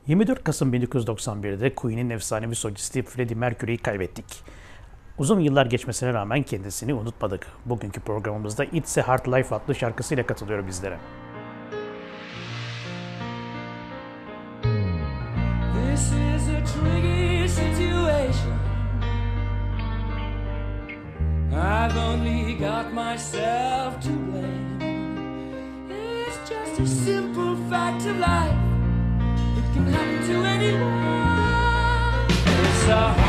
24 Kasım 1991'de Queen'in efsanevi solisti Freddie Mercury'yi kaybettik. Uzun yıllar geçmesine rağmen kendisini unutmadık. Bugünkü programımızda It's a Hard Life adlı şarkısıyla katılıyor bizlere. This is a tricky situation. I've only got myself to blame. It's just a simple fact of life. It can happen to anyone. It's a